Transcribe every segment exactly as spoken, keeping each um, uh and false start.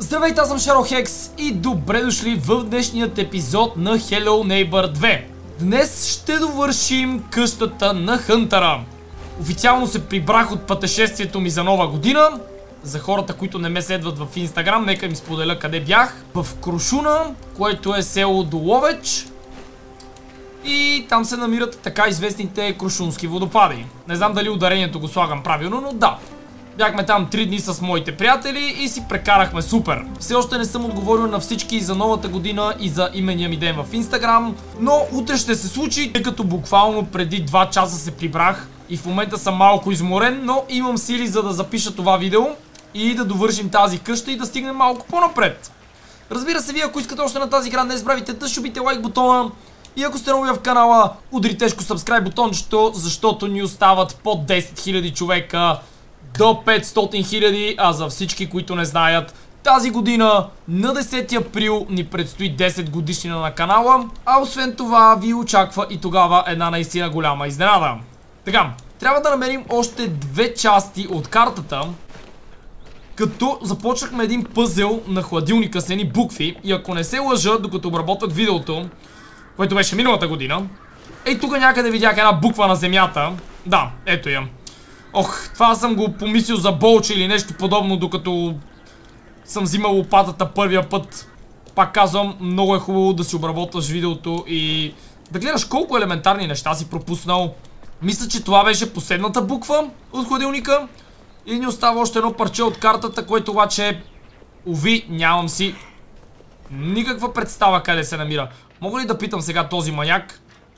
Здравейте, аз съм Шаро-Хекс и добре дошли в днешният епизод на Hello Neighbor две. Днес ще довършим къщата на Хънтъра. Официално се прибрах от пътешествието ми за нова година. За хората, които не ме следват в Инстаграм, нека ми споделя къде бях. В Крушуна, което е село Доловеч. И там се намират така известните крушунски водопади. Не знам дали ударението го слагам правилно, но да. Бяхме там три дни с моите приятели и си прекарахме супер. Все още не съм отговорил на всички за новата година и за имения ми ден в Инстаграм, но утре ще се случи, тъй като буквално преди два часа се прибрах и в момента съм малко изморен, но имам сили за да запиша това видео и да довършим тази къща и да стигнем малко по-напред. Разбира се, вие ако искате още на тази игра, не забравяйте да шубите лайк бутона. И ако сте нови в канала, удари тежко subscribe бутончето, защото ни остават под десет хиляди човека до петстотин хиляди, а за всички, които не знаят, тази година на десети април ни предстои десет годишнина на канала, а освен това ви очаква и тогава една наистина голяма изненада. Така, трябва да намерим още две части от картата, като започнахме един пъзел на хладилника с едни букви и ако не се лъжа, докато обработвах видеото, което беше миналата година, ей тук някъде видях една буква на земята. Да, ето я. Ох, това съм го помислил за болче или нещо подобно, докато съм взимал лопатата първия път. Пак казвам, много е хубаво да си обработваш видеото и да гледаш колко елементарни неща си пропуснал. Мисля, че това беше последната буква от хладилника и ни остава още едно парче от картата, което обаче, уви, нямам си никаква представа къде се намира. Мога ли да питам сега този маняк?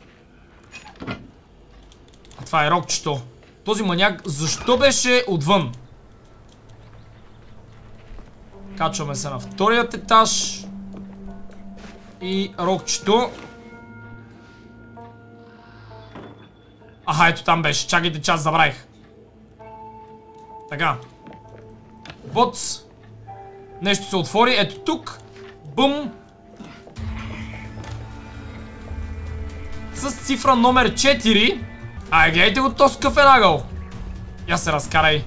Това е рокчето. Този маняк защо беше отвън? Качваме се на вторият етаж. И рокчето. Аха, ето там беше. Чакайте, че аз забравих. Така. Боц. Нещо се отвори. Ето тук. Бум. С цифра номер четири. Ай, гледайте го този къв нагъл. Я се разкарай.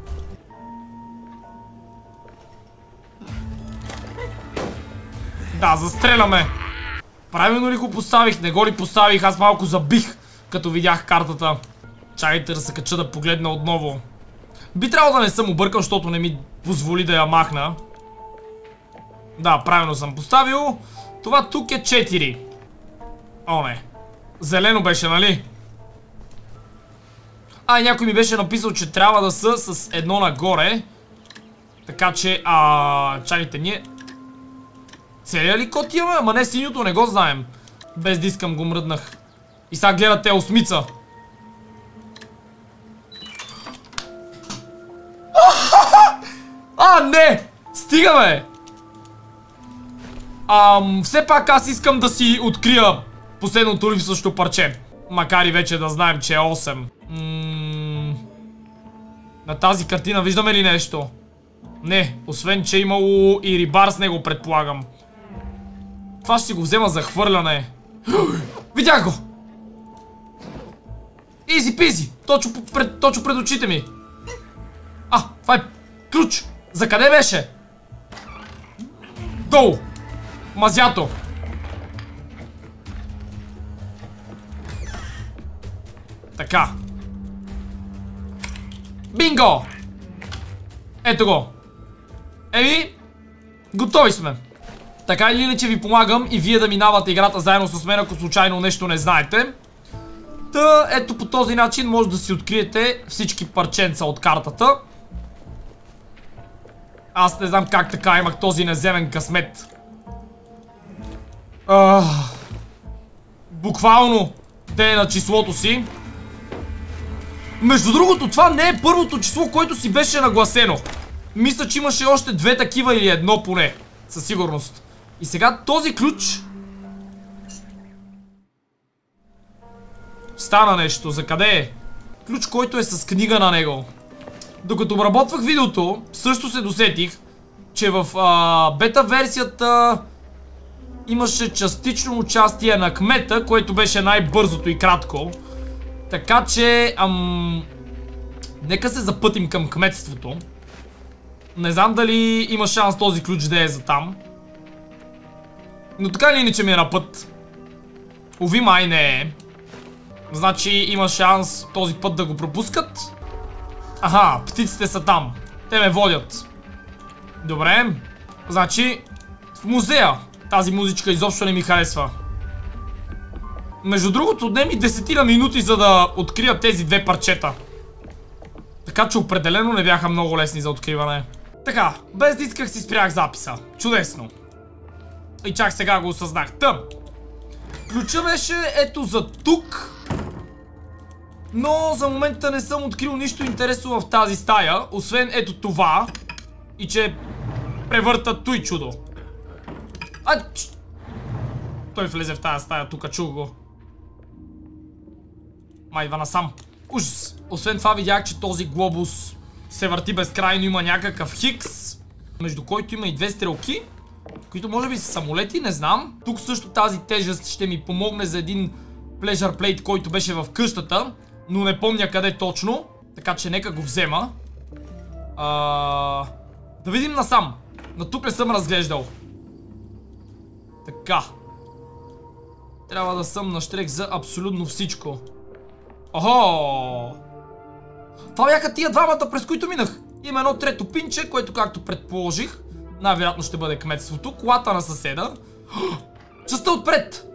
Да, застреляме. Правилно ли го поставих? Не го ли поставих? Аз малко забих, като видях картата. Чакайте да се кача да погледна отново. Би трябвало да не съм объркал, защото не ми позволи да я махна. Да, правилно съм поставил. Това тук е четири. О, не. Зелено беше, нали? А, някой ми беше написал, че трябва да са с едно нагоре. Така че, а... чакайте, ние... Целият ли код имаме? Ама не, синьото не го знаем. Без да искам го мръднах. И сега гледате осмица. А, не! Стигаме! Ам, все пак аз искам да си открия последното липсващо парче. Макар и вече да знаем, че е осем. Ммм... На тази картина виждаме ли нещо? Не, освен че е имало и рибар с него, предполагам. Това ще си го взема за хвърляне. Видях го! Изи пизи! Точно пред, точно пред очите ми. А, това е ключ! За къде беше? Долу! Мазято! Така. Бинго! Ето го. Еми, готови сме. Така или иначе ви помагам и вие да минавате играта заедно с мен, ако случайно нещо не знаете. Та, ето по този начин може да си откриете всички парченца от картата. Аз не знам как така имах този неземен късмет. Ах, буквално ден на числото си. Между другото, това не е първото число, което си беше нагласено. Мисля, че имаше още две такива или едно поне. Със сигурност. И сега този ключ... Стана нещо. За къде е? Ключ, който е с книга на него. Докато обработвах видеото, също се досетих, че в а, бета версията имаше частично участие на кмета, което беше най-бързото и кратко. Така че, ам... нека се запътим към кметството. Не знам дали има шанс този ключ да е за там. Но така или иначе ми е на път. Уви, май не е. Значи има шанс този път да го пропускат. Аха, птиците са там. Те ме водят. Добре. Значи в музея. Тази музичка изобщо не ми харесва. Между другото, отне ми десетина минути, за да открия тези две парчета. Така че определено не бяха много лесни за откриване. Така, без да исках си спрях записа. Чудесно. И чак сега го осъзнах. Тъм. Ключа беше ето за тук. Но за момента не съм открил нищо интересно в тази стая. Освен ето това. И че превърта той чудо. А, ч... Той влезе в тази стая, тук чух го. Майва насам. Ужас. Освен това видях, че този глобус се върти безкрайно, има някакъв хикс, между който има и две стрелки, които може би са самолети, не знам. Тук също тази тежест ще ми помогне за един pleasure plate, който беше в къщата, но не помня къде точно, така че нека го взема. А... Да видим насам. На тук не съм разглеждал. Така. Трябва да съм на щрек за абсолютно всичко. Охо! Това бяха тия двамата, през които минах. Има едно трето пинче, което както предположих, най-вероятно ще бъде кметството. Колата на съседа. Частта отпред!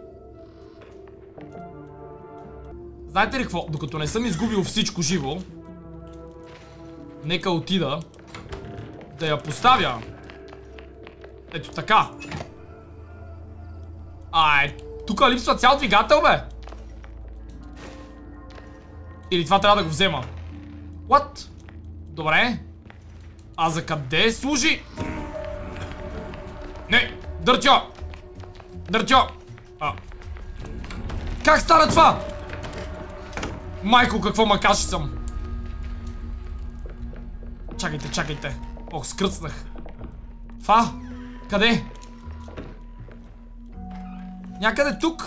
Знаете ли какво? Докато не съм изгубил всичко живо, нека отида да я поставя. Ето така. Ай, тук липсва цял двигател, бе! Или това трябва да го взема? What? Добре. А за къде служи? Не! Дъртьо! Дъртьо! А. Как стана това? Майко, какво макаши съм? Чакайте, чакайте. Ох, скръцнах. Това? Къде? Някъде тук?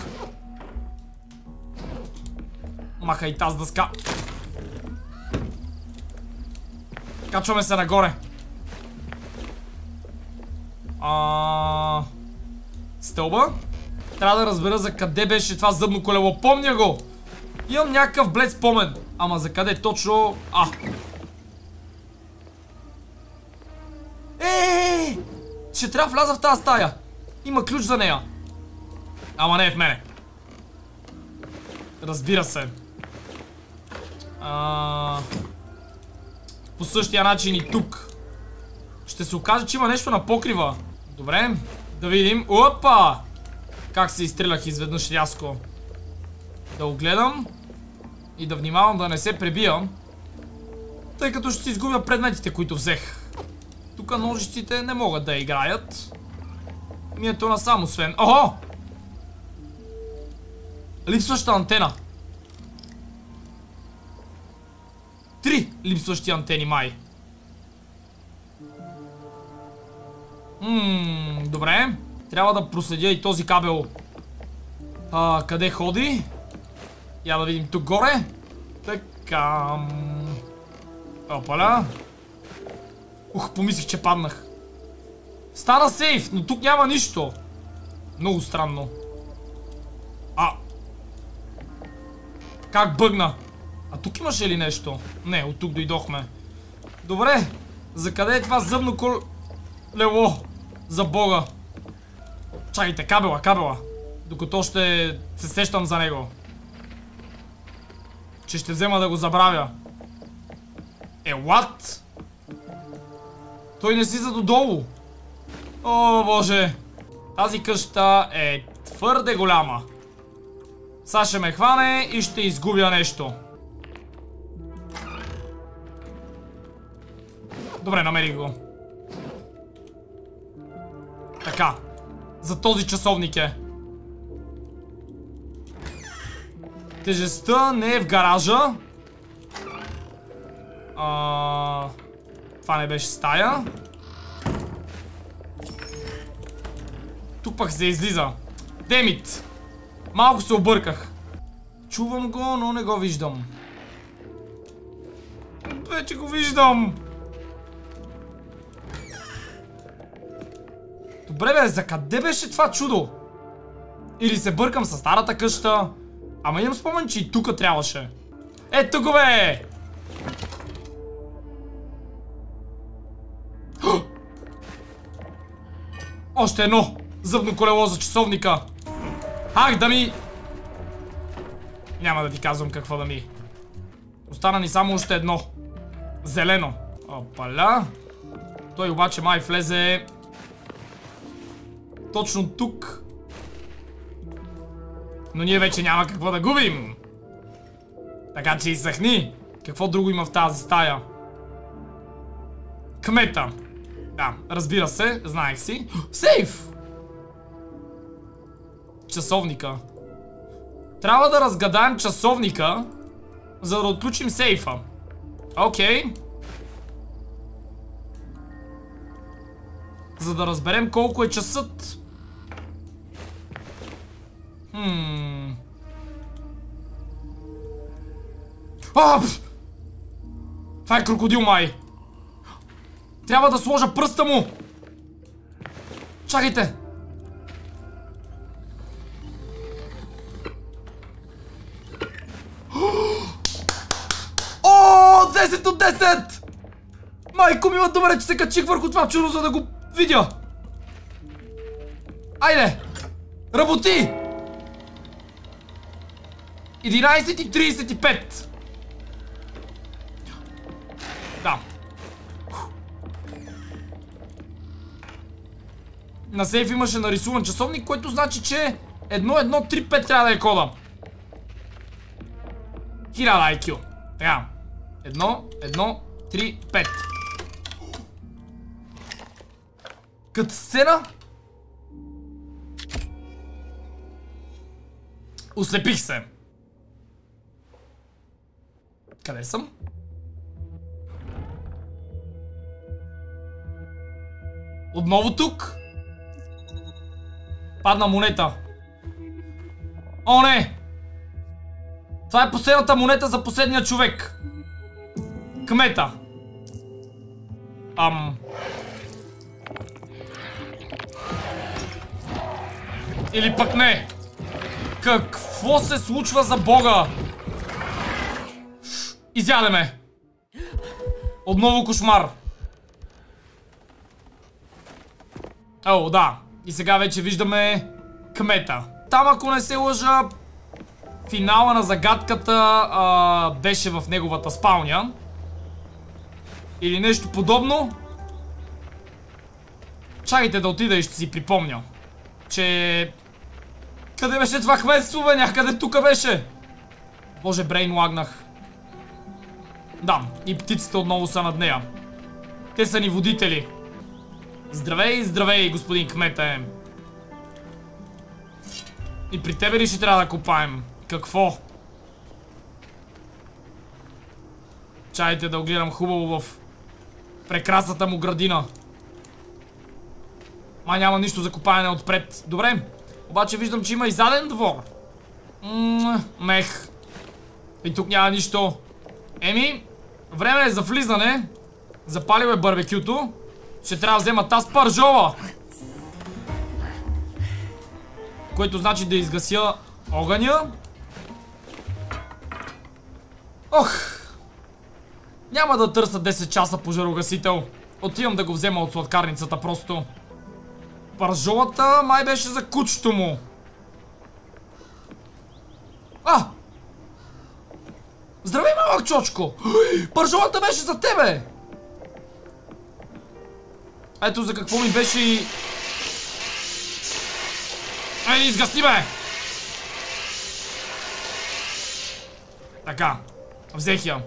Маха и тази дъска. Качваме се нагоре. А... Стълба. Трябва да разбера за къде беше това зъбно колело. Помня го! Имам някакъв блед спомен. Ама за къде точно... А! Еее! Ще трябва да вляза в тази стая. Има ключ за нея. Ама не е в мене. Разбира се. А... По същия начин и тук. Ще се окаже, че има нещо на покрива. Добре, да видим. Опа! Как се изстрелях изведнъж рязко. Да го гледам. И да внимавам да не се пребия. Тъй като ще си изгубя предметите, които взех. Тук ножиците не могат да играят. Мието насам, освен... Охо! Липсваща антена. Три липсващи антени, май. Ммм, добре. Трябва да проследя и този кабел. А, къде ходи? Я да видим тук горе. Така. Опаля. Ух, помислих, че паднах. Стана сейф, но тук няма нищо. Много странно. А. Как бъгна? А тук имаше ли нещо? Не, от тук дойдохме. Добре. За къде е това зъбно колело? За бога. Чакайте, кабела, кабела. Докато ще се сещам за него. Че ще взема да го забравя. Е, what? Той не слиза додолу. О, боже. Тази къща е твърде голяма. Сега ще ме хване и ще изгубя нещо. Добре, намерих го. Така. За този часовник е. Тежестта не е в гаража. А... Това не беше стая. Тук пък се излиза. Демит. Малко се обърках. Чувам го, но не го виждам. Вече го виждам. Добре бе, за къде беше това чудо? Или се бъркам със старата къща? Ама имам спомен, че и тука трябваше. Е, тук бе! Още едно зъбно колело за часовника. Ах, да ми... Няма да ти казвам какво да ми. Остана ни само още едно. Зелено. Опаля. Той обаче май влезе точно тук. Но ние вече няма какво да губим. Така че изсъхни. Какво друго има в тази стая? Кмета. Да, разбира се, знаех си. Сейф! Часовника. Трябва да разгадаем часовника, за да отключим сейфа. Окей. За да разберем колко е часът. Хм. А! Това е крокодил май. Трябва да сложа пръста му. Чакайте. О, десет от десет! Майко мила, добре, че се качих върху това чудо, за да го видя. Айде! Работи! единайсет и трийсет и пет. Да. На сейф имаше нарисуван часовник, което значи, че едно едно три пет трябва да е кода. хиляда ай кю. Така. едно едно три пет. Като сцена. Ослепих се. Къде съм? Отново тук? Падна монета. О, не! Това е последната монета за последния човек. Кмета. Ам... Или пък не. Какво се случва за Бога? Изядеме. Отново кошмар. О, да. И сега вече виждаме кмета. Там, ако не се лъжа, финала на загадката а, беше в неговата спалня. Или нещо подобно. Чакайте да отида и ще си припомня, че... Къде беше това кметство, бе? Някъде тук беше. Боже, брейн лагнах. Да, и птиците отново са над нея. Те са ни водители. Здравей, здравей, господин кмете. И при тебе ли ще трябва да копаем? Какво? Чайте да огледам хубаво в прекрасната му градина. Май няма нищо за копаене отпред. Добре. Обаче виждам, че има и заден двор. Ммм, мех. И тук няма нищо. Еми, време е за влизане. Запалил е барбекюто. Ще трябва да взема таз пържола. Което значи да изгася огъня. Ох. Няма да търся десет часа пожарогасител. Отивам да го взема от сладкарницата просто. Пържолата май беше за кучето му. А! Здравей, малък чочко! Пържолата беше за тебе! Ето за какво ми беше и... Ей, изгаси, бе! Така, взех я.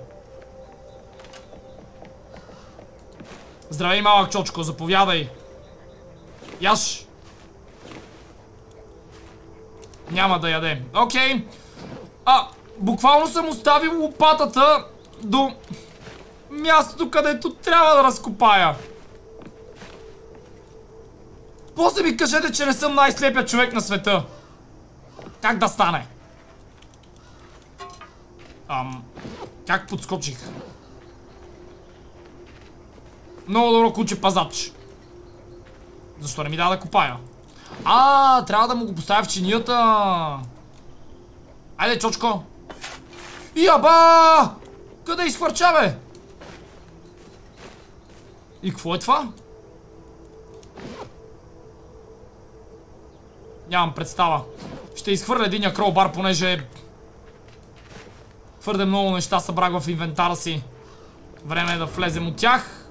Здравей, малък чочко, заповядай. Яш. Няма да яде. Окей. А, буквално съм оставил лопатата до мястото, където трябва да разкопая. После ми кажете, че не съм най-слепия човек на света. Как да стане? Ам, как подскочих? Много добро куче пазач. Защо не ми дава да копая? А, трябва да му го поставя в чинията. Айде, чочко. Яба! Къде изхвърча, бе? И какво е това? Нямам представа. Ще изхвърля единия кролбар, понеже твърде много неща събрах в инвентара си. Време е да влезем от тях.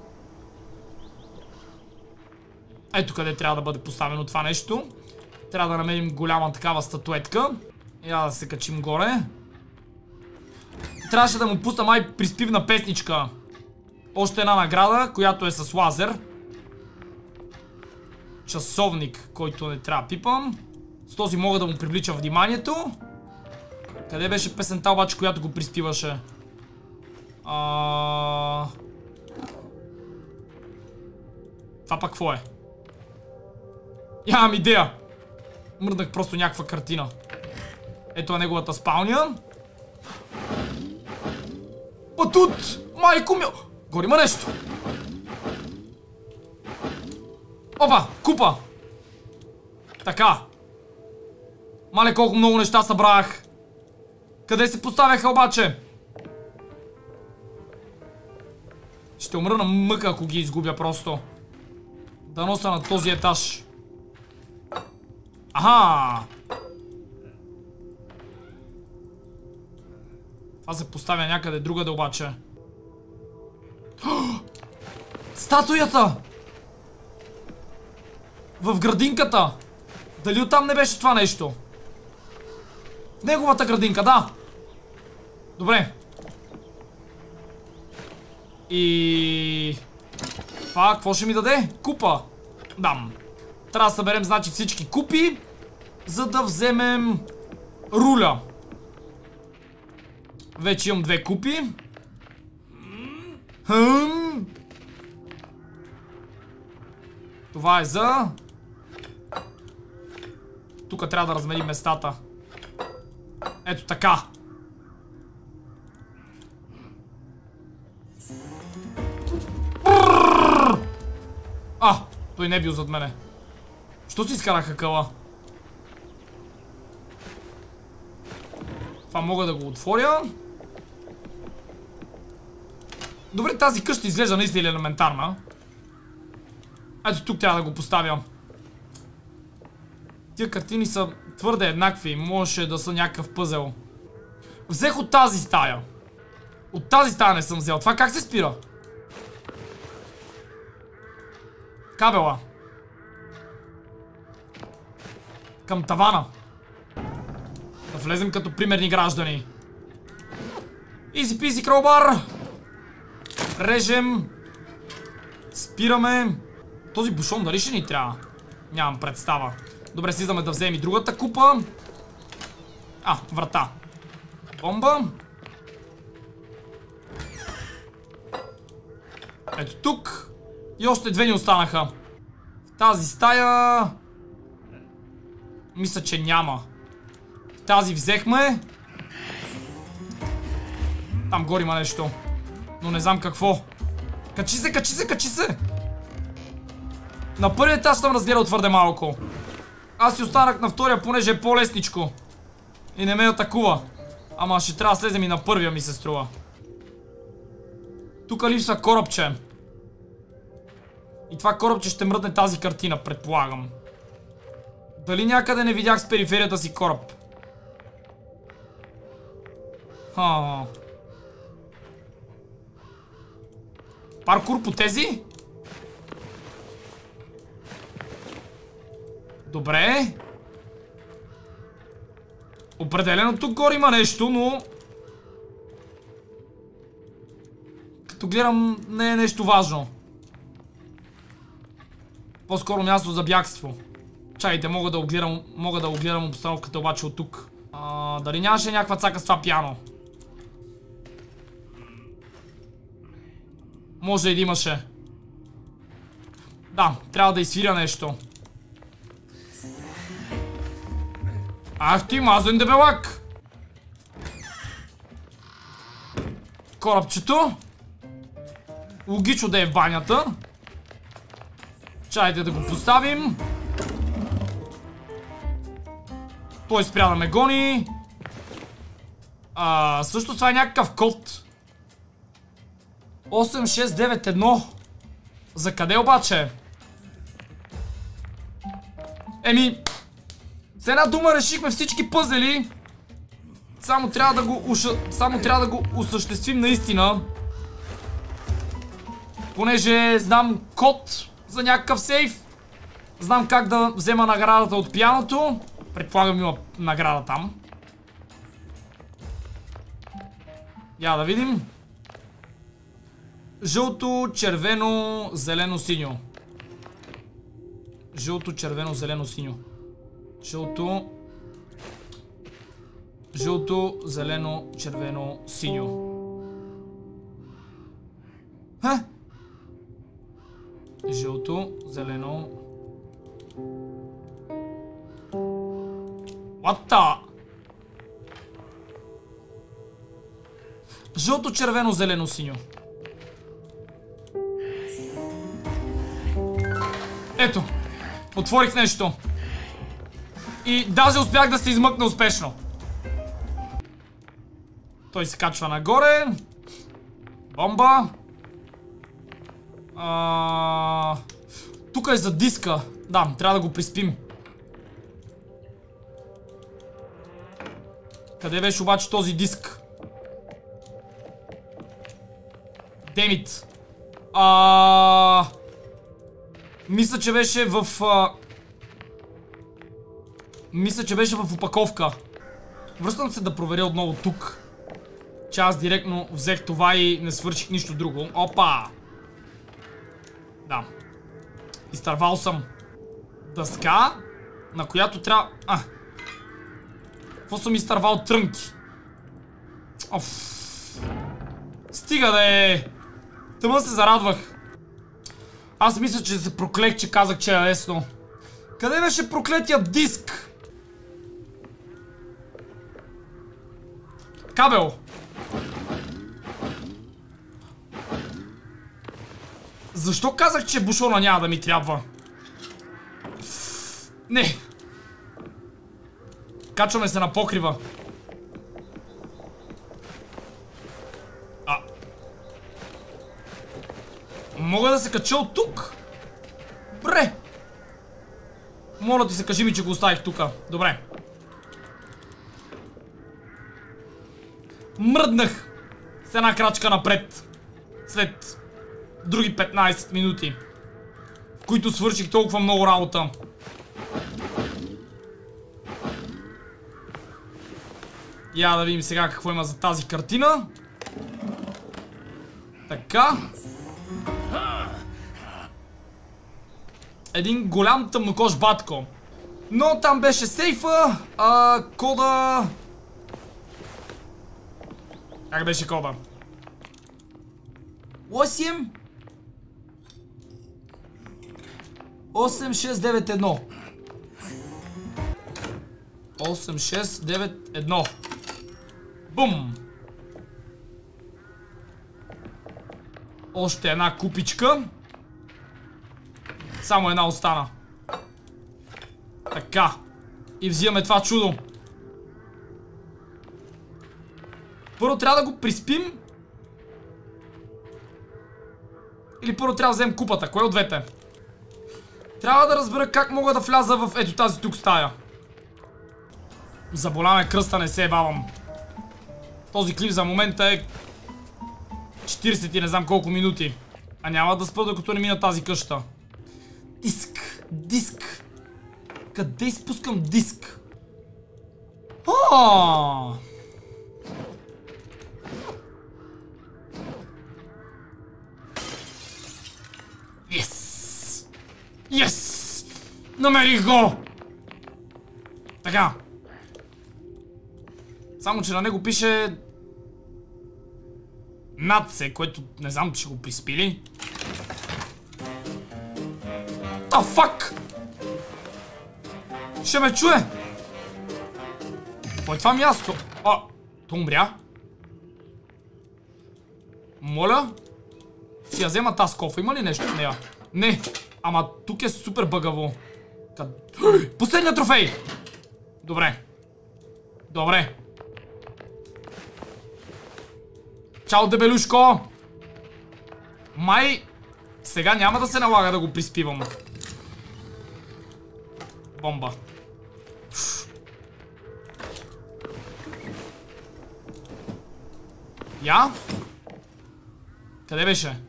Ето къде трябва да бъде поставено това нещо. Трябва да намерим голяма такава статуетка. Я да се качим горе. Трябваше да му пусна май приспивна песничка. Още една награда, която е с лазер. Часовник, който не трябва да пипам. С този мога да му привличам вниманието. Къде беше песента обаче, която го приспиваше? А... Това пак какво е? Нямам идея. Мръднах просто някаква картина. Ето е неговата спалня. Пътут! Майко ми... Горе има нещо. Опа! Купа! Така. Мале колко много неща събрах. Къде се поставяха обаче? Ще умра на мъка, ако ги изгубя просто. Да нося на този етаж. Аха! Това се поставя някъде другаде обаче. Статуята! В градинката! Дали оттам не беше това нещо? Неговата градинка, да! Добре. И... Това какво ще ми даде? Купа. Дам. Трябва да съберем, значи, всички купи, за да вземем руля. Вече имам две купи. Хъм. Това е за... Тук трябва да разменим местата. Ето така. А, той не е бил зад мене. Що си изкараха къла? Това мога да го отворя. Добре, тази къща изглежда наистина елементарна. Ето тук трябва да го поставя. Тия картини са твърде еднакви. Можеше да са някакъв пъзел. Взех от тази стая. От тази стая не съм взел. Това как се спира? Кабела. Към тавана. Да влезем като примерни граждани. Изи пизи кролбар. Режем. Спираме. Този бушон дали ще ни трябва? Нямам представа. Добре, слизаме да вземем и другата купа. А, врата. Бомба. Ето тук. И още две ни останаха. В тази стая... Мисля, че няма. Тази взехме. Там горе има нещо. Но не знам какво. Качи се, качи се, качи се! На първият етаж съм разгледал твърде малко. Аз си останах на втория, понеже е по-лесничко. И не ме атакува. Ама ще трябва да слезем и на първия, ми се струва. Тук липсва корабче. И това корабче ще мръдне тази картина, предполагам. Дали някъде не видях с периферията си кораб? Ха. Паркур по тези? Добре. Определено тук горе има нещо, но... Като гледам, не е нещо важно. По-скоро място за бягство. Чакайте, мога да огледам, мога да огледам обстановката обаче от тук. А, дали нямаше някаква цака с това пиано? Може и да имаше. Да, трябва да изсвиря нещо. Ах ти, мазен дебелак! Корабчето. Логично да е в банята. Чайте да го поставим. Той спря да ме гони. А, също това е някакъв код. осем шест девет едно. За къде обаче? Еми, с една дума решихме всички пъзели. Само трябва да го уша... Само трябва да го осъществим наистина. Понеже знам код за някакъв сейф. Знам как да взема наградата от пианото. Предполагам има награда там. Я да видим. Жълто, червено, зелено, синьо. Жълто, червено, зелено, синьо. Жълто. Жълто, зелено, червено, синьо. Ха? Жълто, зелено. What the? Жълто, червено, зелено, синьо. Ето. Отворих нещо. И даже успях да се измъкна успешно. Той се качва нагоре. Бомба. А... Тук е за диска. Да, трябва да го приспим. Къде беше обаче този диск? Демит. А... Мисля, че беше в... А... Мисля, че беше в опаковка. Връщам се да проверя отново тук. Че аз директно взех това и не свърших нищо друго. Опа! Да. Изтървал съм дъска, на която трябва... А! Какво съм изтървал? Трънки. Оф. Стига да е... Тъмън се зарадвах. Аз мисля, че се проклех, че казах, че е лесно. Къде беше проклетия диск? Кабел. Защо казах, че бушона няма да ми трябва? Не. Качваме се на покрива. А. Мога да се кача от тук? Бре. Моля ти се, кажи ми, че го оставих тука. Добре. Мръднах с една крачка напред. След други петнайсет минути, в които свърших толкова много работа. Я да видим сега какво има за тази картина. Така. Един голям тъмнокож батко. Но там беше сейфа, а кода... Как беше кода? осем осем шест девет едно. осем шест девет едно. Бум! Още една купичка. Само една остана. Така. И взимаме това чудо. Първо трябва да го приспим. Или първо трябва да вземем купата. Кое от двете? Трябва да разбера как мога да вляза в ето тази тук стая. Заболяме кръста, не се ебавам. Този клип за момента е четирийсет и не знам колко минути. А няма да спа, докато не мина тази къща. Диск, диск. Къде изпускам диск? Ааа! Yes! Yes! Намерих го! Така. Само, че на него пише надсе, което не знам, че го приспили. А, фак! Ще ме чуе! Какво е това място? А, то умря? Моля? Ще я взема тази кофа. Има ли нещо в нея? Не. Ама тук е супер бъгаво. Последният трофей! Добре. Добре. Чао, дебелюшко! Май... Сега няма да се налага да го приспивам. Бомба. Я? Къде беше?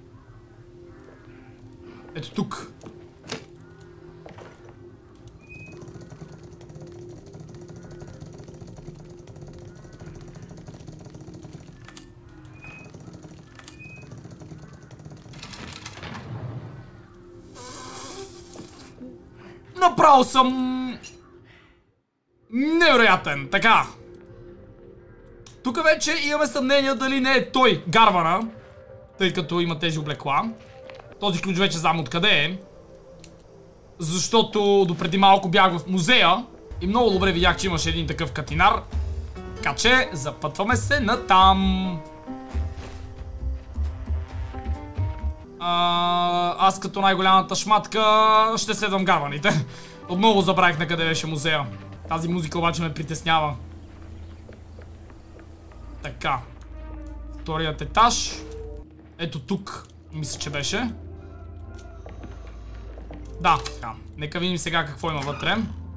Ето тук. Направо съм... невероятен. Така. Тук вече имаме съмнение дали не е той Гарвана, тъй като има тези облекла. Този ключ вече знам откъде е. Защото допреди малко бях в музея и много добре видях, че имаше един такъв катинар. Така че запътваме се натам. А, аз като най-голямата шматка ще следвам гарваните. Отново забравих на къде беше музея. Тази музика обаче ме притеснява. Така. Вторият етаж. Ето тук. Мисля, че беше. Да, така. Нека видим сега какво има вътре.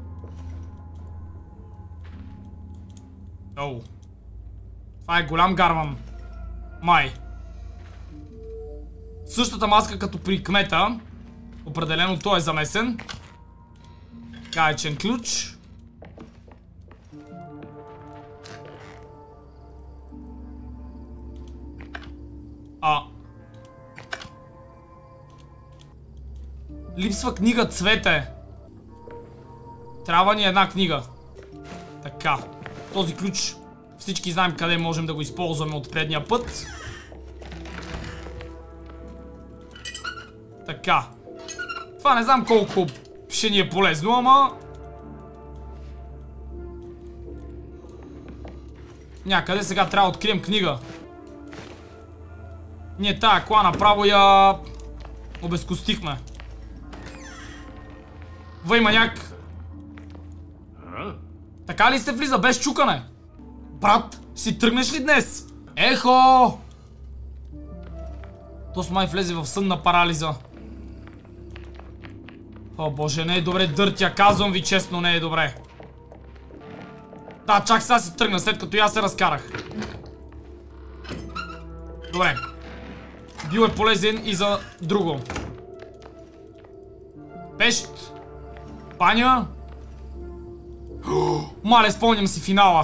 Оу. Това е голям гарван. Май. Същата маска като при кмета. Определено той е замесен. Гаечен ключ. А. Липсва книга, цвете. Трябва ни една книга. Така. Този ключ всички знаем къде можем да го използваме от предния път. Така. Това не знам колко ще ни е полезно, ама... някъде сега трябва да открием книга. Ние тая кола направо я... обезкостихме. Вай, маняк! Така ли се влиза без чукане? Брат, си тръгнеш ли днес? Ехо! То с май влезе в сънна парализа. О, боже, не е добре, дъртя, казвам ви честно, не е добре. Да, чак сега си тръгна, след като я се разкарах. Добре. Бил е полезен и за друго. Пещ. Баня. Мале, спомням си финала.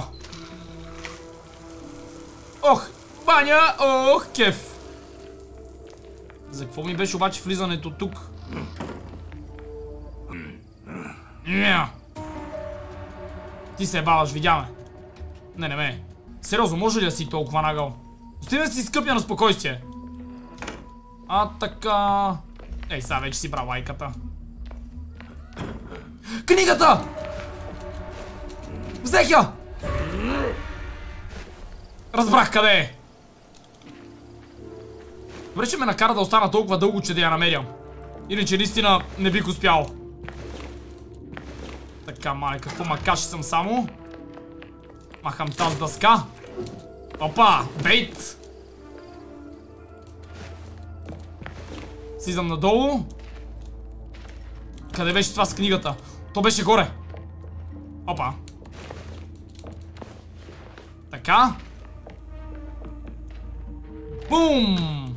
Ох, баня, ох, кеф. За какво ми беше обаче влизането тук? Ня. Ти се баваш, видяме. Не, не ме. Сериозно, може ли да си толкова нагъл? Остина да си скъпя на спокойствие. А така... Ей, сега вече си брал лайката. Книгата! Взех я! Разбрах къде е. Добре, че ме накара да остана толкова дълго, че да я намеря. Иначе наистина не бих успял. Така, мале, какво макаш съм само. Махам тази дъска. Опа, бейт. Слизам надолу. Къде беше това с книгата? То беше горе. Опа. Така. Бум!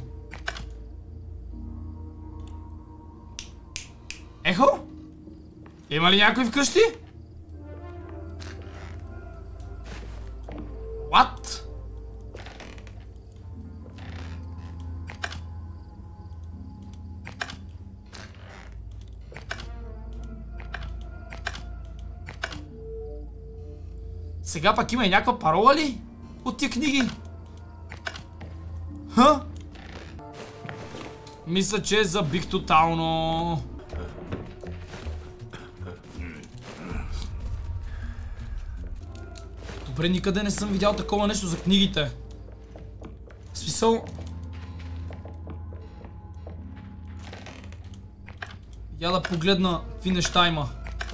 Ехо? Има ли някой вкъщи? What? Сега пак има и някаква парола ли? От тия книги? Ха? Мисля, че забих тотално. Добре, никъде не съм видял такова нещо за книгите. В смисъл... Я да погледна какви неща има.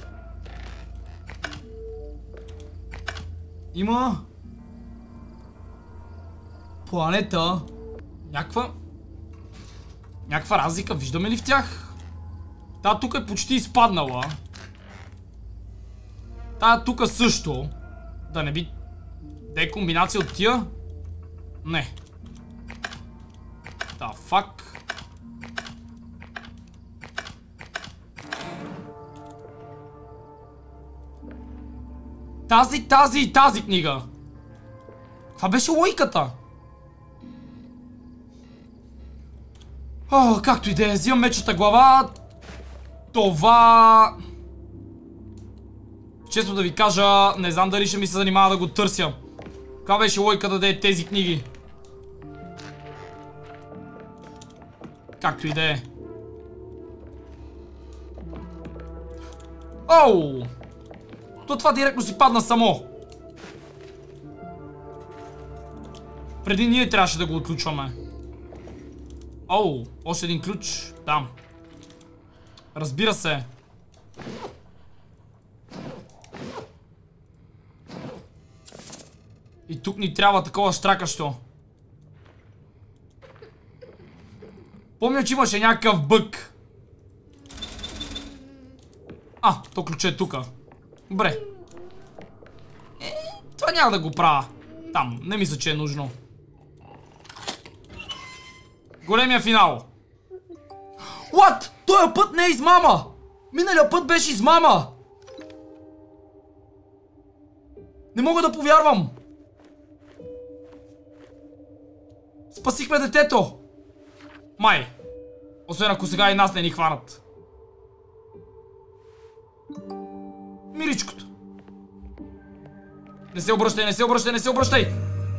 Има... планета. Някаква... Някаква разлика, виждаме ли в тях? Та тук е почти изпаднала. Та тук също. Да не би... Да е комбинация от тия? Не. Та фак. Тази, тази и тази книга. Това беше логиката. О, както и да е, взимам мечата глава. Това... Често да ви кажа, не знам дали ще ми се занимава да го търся. Каква беше логиката да е тези книги? Както и да е. Оу! То това директно си падна само. Преди ние трябваше да го отключваме. Оу, още един ключ. Там. Разбира се. И тук ни трябва такова щракащо. Помня, че имаше някакъв бък. А, то ключе е тука. Добре. Е, това няма да го правя. Там, не мисля, че е нужно. Големия финал. What? Този път не е измама! Миналия път беше измама! Не мога да повярвам! Спасихме детето! Май! Освен ако сега и нас не ни хванат. Миричкото. Не се обръщай, не се обръщай, не се обръщай!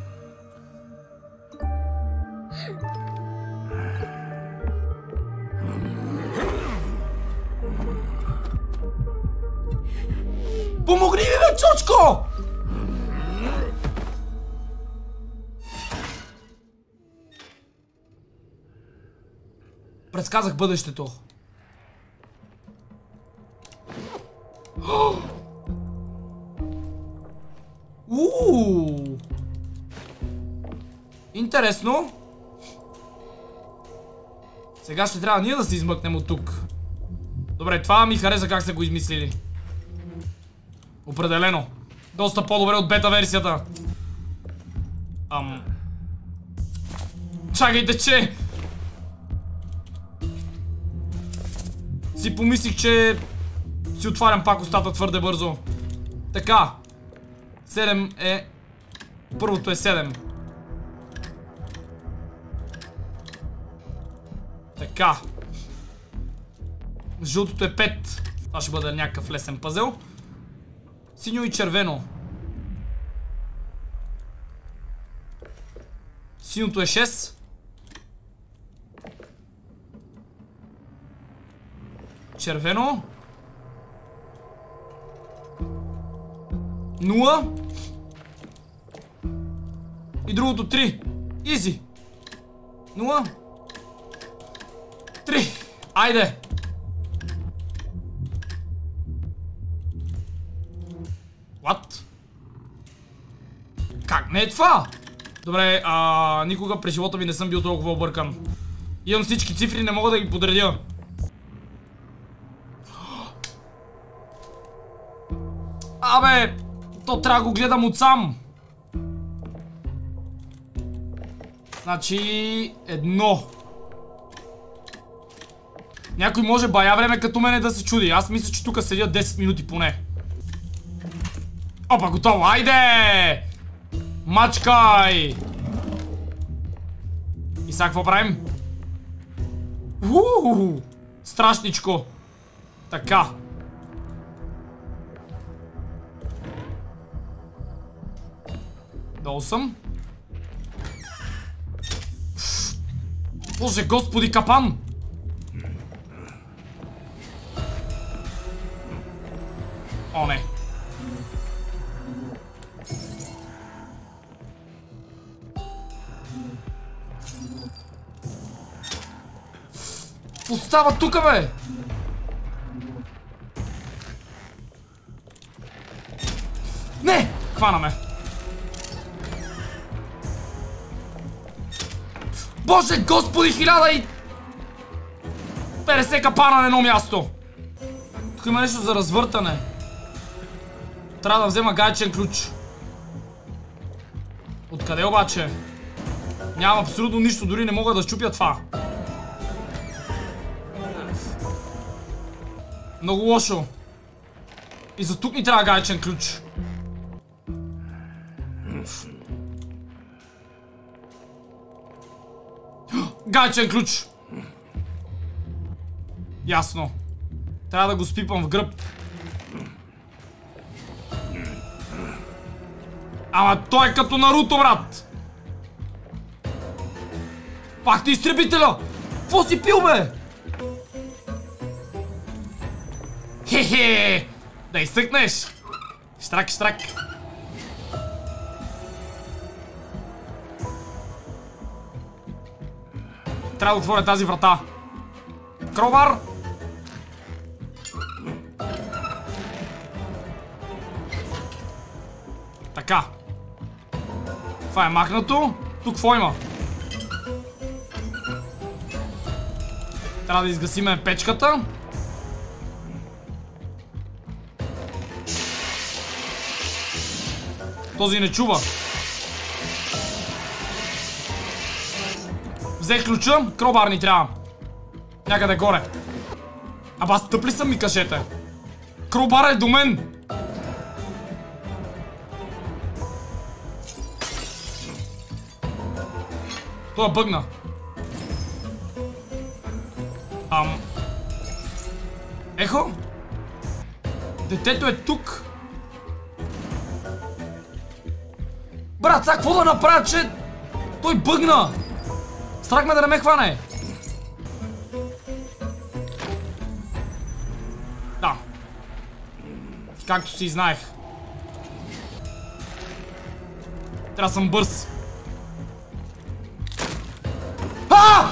Помогни ми, бе, чучко! Предсказах бъдещето. Ууу! Интересно. Сега ще трябва ние да се измъкнем от тук. Добре, това ми хареса как са го измислили. Определено. Доста по-добре от бета версията. Ам... Чакайте, че... Си помислих, че... Си отварям пак устата твърде бързо. Така. седем е... Първото е седем. Така. Жълтото е пет. Това ще бъде някакъв лесен пъзел. Синьо и червено. Синьото е шест. Червено. нула. И другото три. Изи. нула. три. Айде. What? Как не е това? Добре, а, никога през живота ми не съм бил толкова объркан. Имам всички цифри, не мога да ги подредя. Абе, то трябва да го гледам отсам. Значи, едно. Някой може бая време като мене да се чуди. Аз мисля, че тук седя десет минути поне. Опа, готово, айде! Мачкай! И сега какво правим? Ууу! Страшничко! Така. Долу съм. Боже, господи, капан! О, не. Остава тука, бе! Не! Хвана ме. Боже, господи, хиляда и... петдесет капана на едно място. Тук има нещо за развъртане. Трябва да взема гайчен ключ. Откъде обаче? Нямам абсолютно нищо, дори не мога да щупя това. Много лошо. И за тук ни трябва гайчен ключ. Гайчен ключ! Ясно. Трябва да го спипам в гръб. Ама той е като Наруто, брат! Пак ти изтребителя! Какво си пил, бе? Хе-хе! Да изсъкнеш! Штрак, штрак! Трябва да отворя тази врата. Кровар! Така. Това е махнато. Тук какво има? Трябва да изгасиме печката. Този не чува. Взех ключа, кробар ни трябва. Някъде горе. Аба аз тъп ли съм, ми кажете? Кробар е до мен. Той е бъгна. Ам... Ехо? Детето е тук. Брат, сега какво да направя, че той бъгна? Страх ме да не ме хване. Да. Както си знаех. Трябва да съм бърз. А!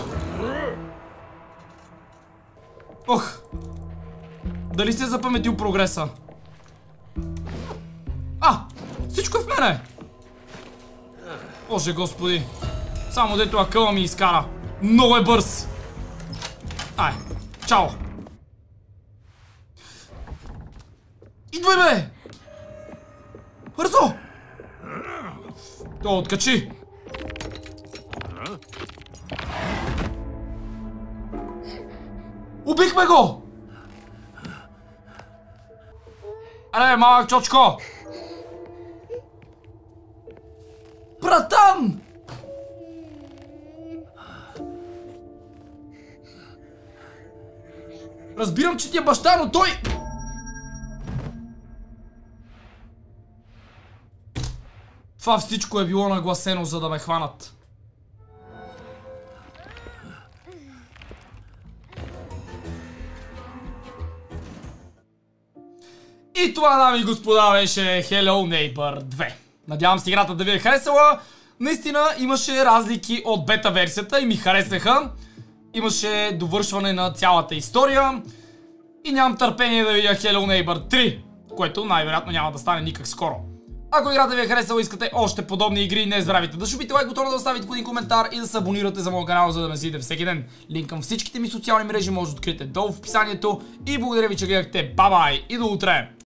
Ох. Дали си е запаметил прогреса? А! Всичко е в мене! Боже господи. Само дето акъла ми изкара. Много е бърз. Ай, чао. Идвай, бе! Бързо! То откачи. Убихме го! Аре, малък чочко! Братан! Разбирам, че ти е баща, но той... Това всичко е било нагласено, за да ме хванат. И това, дами и господа, беше Hello Neighbor две. Надявам се играта да ви е харесала. Наистина имаше разлики от бета версията и ми харесаха. Имаше довършване на цялата история. И нямам търпение да видя Hello Neighbor три, което най-вероятно няма да стане никак скоро. Ако играта ви е харесала и искате още подобни игри, не забравяйте да шупите лайк бутона, да оставите един коментар и да се абонирате за моят канал, за да ме следите всеки ден. Линк към всичките ми социални мрежи може да откриете долу в описанието. И благодаря ви, че гледахте. Бай-бай и до утре!